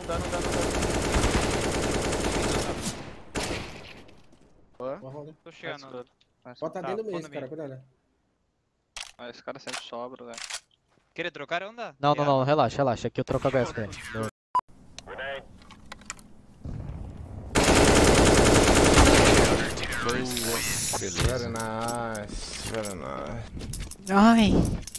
Boa. Tô chegando. Bota dentro do meio, cara, cuidado. Ah, esse cara sempre sobra, velho. Querer trocar onda? Não, relaxa. Aqui eu troco HS com ele. Very nice. Ai.